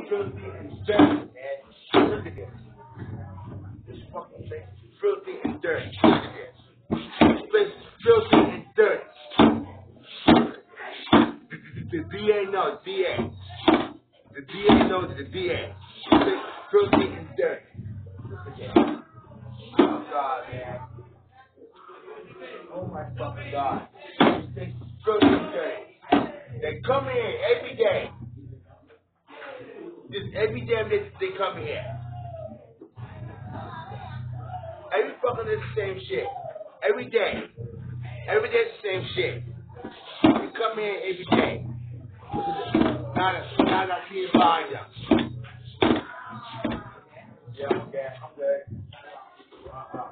filthy and dirty, man. Look at this. This fucking place is filthy and dirty. Look at this. This place is filthy and dirty. The DA knows, DA. The DA knows the DA. This place is filthy and dirty. Look at this. Oh, God, man. Oh, my fucking God. This place is filthy and dirty. They come here every day. Just every damn day they come here. Every fucking day the same shit. Every day. Every day the same shit. They come here every day. Now I see you behind them. Yeah, okay, I'm good.